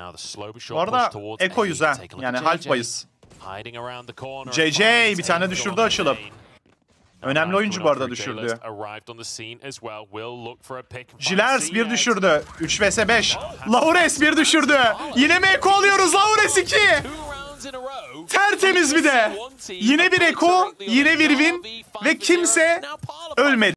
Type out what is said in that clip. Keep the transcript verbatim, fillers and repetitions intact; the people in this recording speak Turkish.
Bu arada Eko'yuz ha. Yani Half'bayız. C C bir tane düşürdü açılıp. Önemli oyuncu bu arada düşürdü. Jilers bir düşürdü. üç vs beş. Laures bir düşürdü. Yine mi Eko alıyoruz? Laures iki. Tertemiz bir de. Yine bir Eko, yine bir win ve kimse ölmedi.